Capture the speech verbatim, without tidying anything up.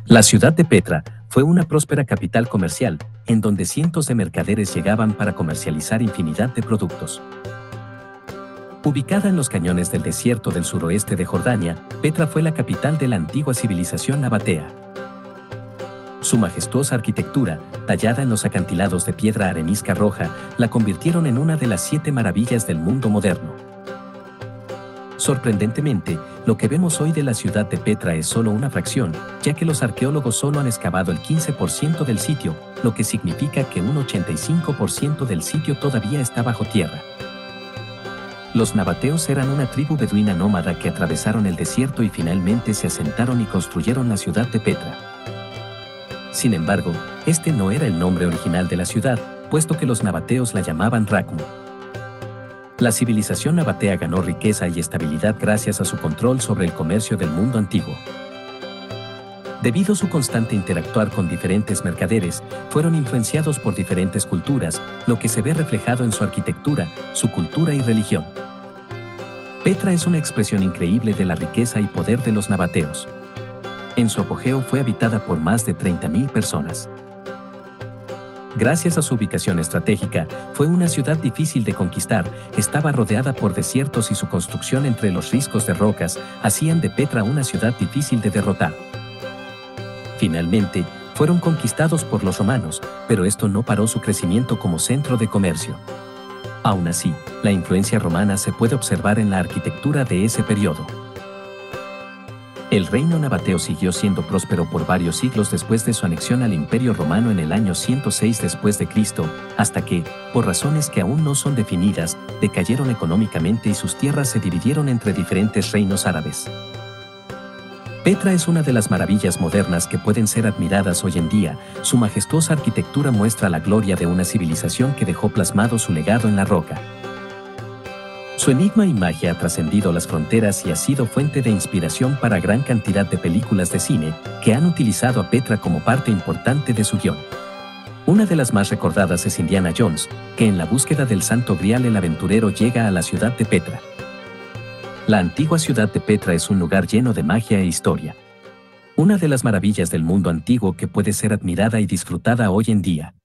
La ciudad de Petra fue una próspera capital comercial, en donde cientos de mercaderes llegaban para comercializar infinidad de productos. Ubicada en los cañones del desierto del suroeste de Jordania, Petra fue la capital de la antigua civilización nabatea. Su majestuosa arquitectura, tallada en los acantilados de piedra arenisca roja, la convirtieron en una de las siete maravillas del mundo moderno. Sorprendentemente, lo que vemos hoy de la ciudad de Petra es solo una fracción, ya que los arqueólogos solo han excavado el quince por ciento del sitio, lo que significa que un ochenta y cinco por ciento del sitio todavía está bajo tierra. Los nabateos eran una tribu beduina nómada que atravesaron el desierto y finalmente se asentaron y construyeron la ciudad de Petra. Sin embargo, este no era el nombre original de la ciudad, puesto que los nabateos la llamaban Rakmu. La civilización nabatea ganó riqueza y estabilidad gracias a su control sobre el comercio del mundo antiguo. Debido a su constante interactuar con diferentes mercaderes, fueron influenciados por diferentes culturas, lo que se ve reflejado en su arquitectura, su cultura y religión. Petra es una expresión increíble de la riqueza y poder de los nabateos. En su apogeo fue habitada por más de treinta mil personas. Gracias a su ubicación estratégica, fue una ciudad difícil de conquistar, estaba rodeada por desiertos y su construcción entre los riscos de rocas hacían de Petra una ciudad difícil de derrotar. Finalmente, fueron conquistados por los romanos, pero esto no paró su crecimiento como centro de comercio. Aún así, la influencia romana se puede observar en la arquitectura de ese periodo. El reino nabateo siguió siendo próspero por varios siglos después de su anexión al Imperio Romano en el año ciento seis después de Cristo, hasta que, por razones que aún no son definidas, decayeron económicamente y sus tierras se dividieron entre diferentes reinos árabes. Petra es una de las maravillas modernas que pueden ser admiradas hoy en día. Su majestuosa arquitectura muestra la gloria de una civilización que dejó plasmado su legado en la roca. Su enigma y magia ha trascendido las fronteras y ha sido fuente de inspiración para gran cantidad de películas de cine que han utilizado a Petra como parte importante de su guión. Una de las más recordadas es Indiana Jones, que en la búsqueda del Santo Grial el aventurero llega a la ciudad de Petra. La antigua ciudad de Petra es un lugar lleno de magia e historia. Una de las maravillas del mundo antiguo que puede ser admirada y disfrutada hoy en día.